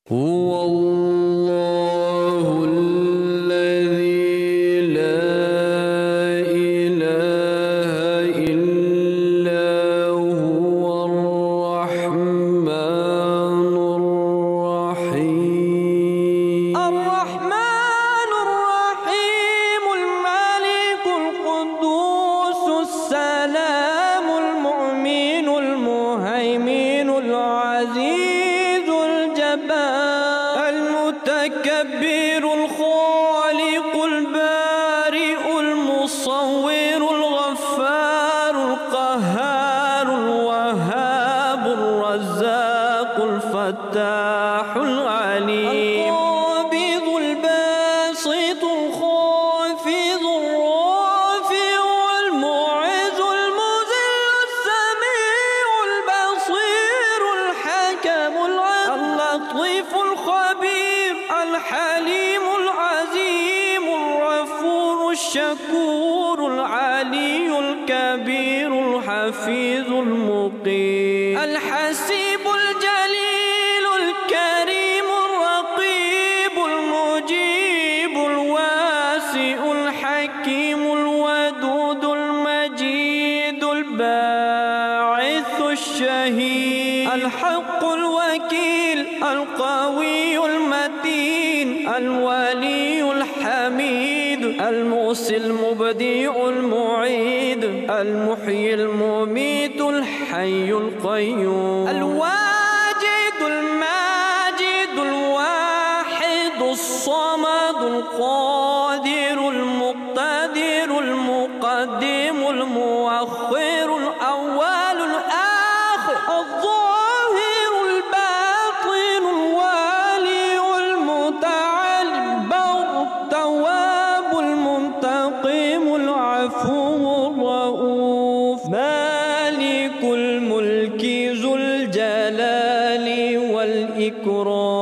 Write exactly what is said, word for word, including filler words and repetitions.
هو الله الذي لا إله إلا هو الرحمن الرحيم الرحمن الرحيم الملك القدوس السلام المؤمن المهيمن العزيز الجبار المتكبر الخالق البارئ المصور الغفار القهار الوهاب الرزاق الفتاح العليم القابض الباسط الخافض الرافع المعز المذل السميع البصير الحكم العدل اللطيف الخبير الحليم العزيم الغفور الشكور العلي الكبير الحفيظ المقيم الحسيب الجليل الكريم الرقيب المجيب الواسع الحكيم الودود المجيد الباعث الشهيد الحق الوكيل القوي المتين الولي الحميد الموصي المبديع المعيد المحيي المميت الحي القيوم الواجد الماجد الواحد الصمد القادر المقتدر المقدم المؤخر الأول الآخر الظاهر الباطن الوالي المتعالي البر التواب المنتقم العفو الرؤوف مالك الملك ذو الجلال والإكرام